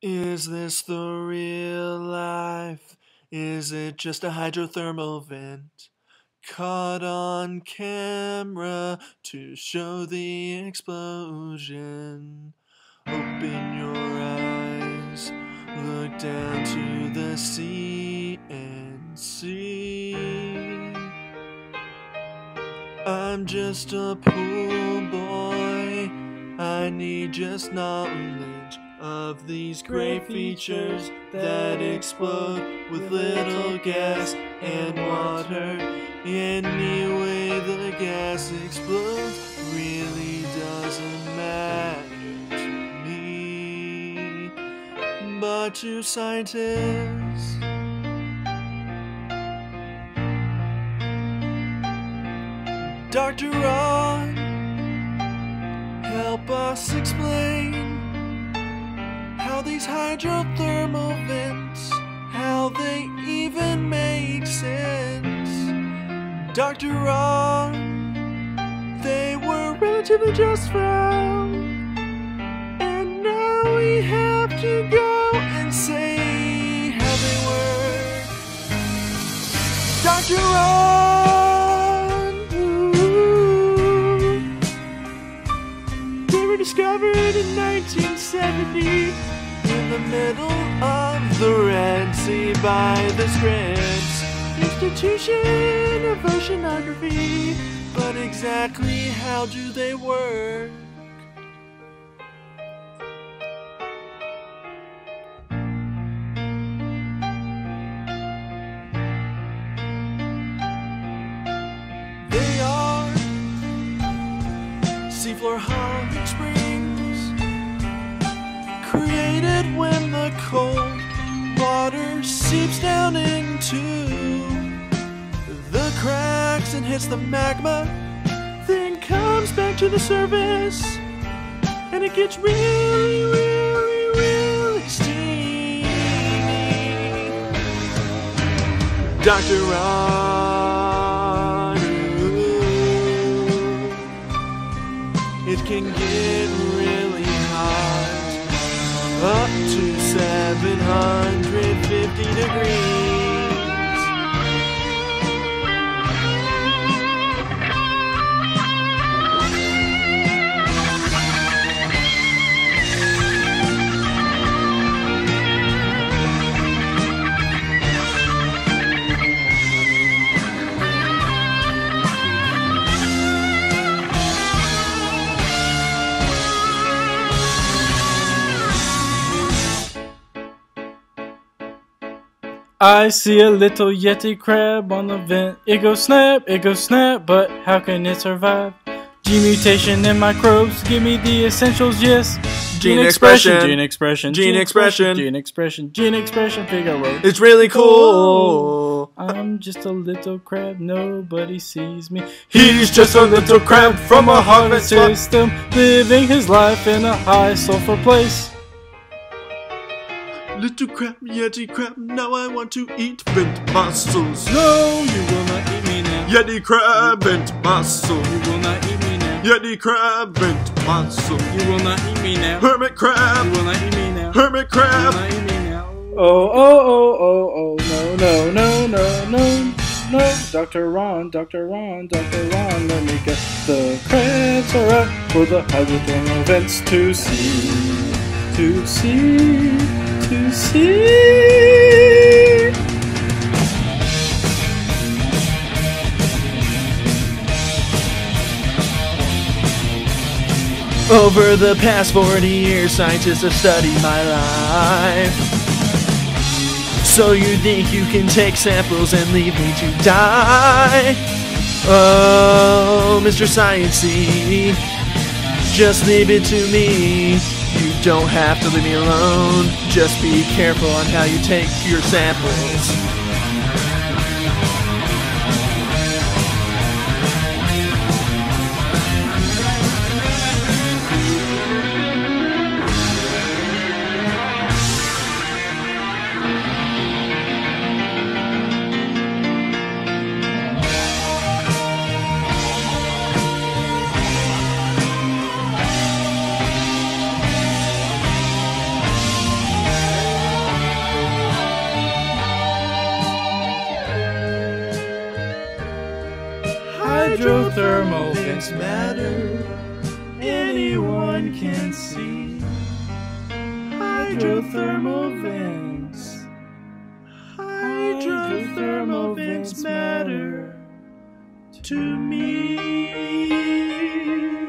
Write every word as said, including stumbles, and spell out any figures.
Is this the real life? Is it just a hydrothermal vent? Caught on camera to show the explosion. Open your eyes, look down to the sea and see. I'm just a pool boy, I need just knowledge of these great features that explode with little gas and water. Anyway, the gas explodes really doesn't matter to me, but to scientists, Doctor Ron, help us explain how these hydrothermal vents, how they even make sense. Doctor Ron, they were relatively just found, and now we have to go and say how they work. Doctor Ron, ooh, they were discovered in nineteen seventy. In the middle of the Red Sea by the Scripps Institution of Oceanography. But exactly how do they work? They are seafloor hot springs, created when the cold water seeps down into the cracks and hits the magma, then comes back to the surface, and it gets really, really, really steamy. Doctor Ron, ooh, it can get really hot, up to seven hundred fifty degrees. I see a little Yeti crab on the vent. It goes snap, it goes snap, but how can it survive? Gene mutation and microbes give me the essentials, yes. Gene expression, gene expression, gene expression, gene expression, gene expression, Figaro. It's really cool. I'm just a little crab, nobody sees me. He's just a little crab from a harvest system, living his life in a high sulfur place. Little crab, Yeti crab, now I want to eat vent mussels. No, you will not eat me now. Yeti crab, vent mussel. You will not eat me now. Yeti crab, vent mussel. You will not eat me now. Hermit crab, You will not eat me now. hermit You will crab. not eat me now. Oh, oh, oh, oh, oh, no, no, no, no, no, no. Doctor Ron, Doctor Ron, Doctor Ron, let me get the crabs alright for the hydrothermal vents to see, to see, to see. Over the past forty years, scientists have studied my life. So you think you can take samples and leave me to die? Oh, Mister Sciencey, just leave it to me. You don't have to leave me alone. Just be careful on how you take your samples. vents matter. Anyone can see. Hydrothermal vents. Hydrothermal vents matter to me.